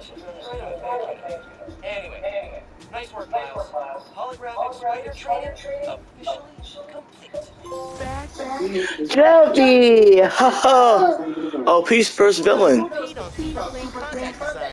Kind of a fake, Anyway, nice work, Miles. Holographic spider training officially complete. Jeffy! Ha ha! Oh, peace first villain. Pete on Super Clean Content.